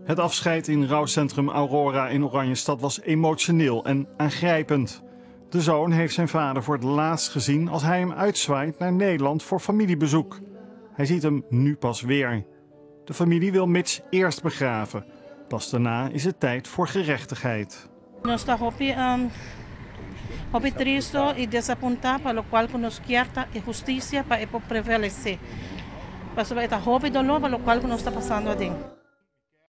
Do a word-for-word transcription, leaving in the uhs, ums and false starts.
Het afscheid in rouwcentrum Aurora in Oranjestad was emotioneel en aangrijpend. De zoon heeft zijn vader voor het laatst gezien als hij hem uitzwaait naar Nederland voor familiebezoek. Hij ziet hem nu pas weer. De familie wil Mitch eerst begraven. Pas daarna is het tijd voor gerechtigheid. Nós está hopi um, hopi triste e desapontado pelo qual nos quer e justiça para prevalecer. Mas vai estar hopi dolor pelo qual nós está passando a